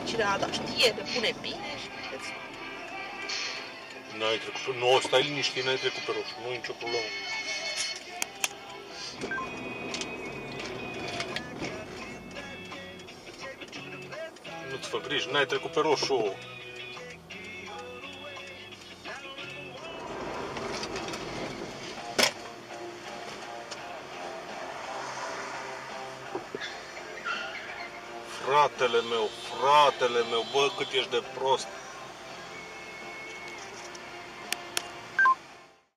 cine a dat știe de pune bine și vedeți. N-ai trecut pe... Nu, stai liniștit, n-ai trecut pe roșu, nu e nicio problemă. Nu-ți fă griji, n-ai trecut pe roșu. Fratele meu, bă, cât ești de prost.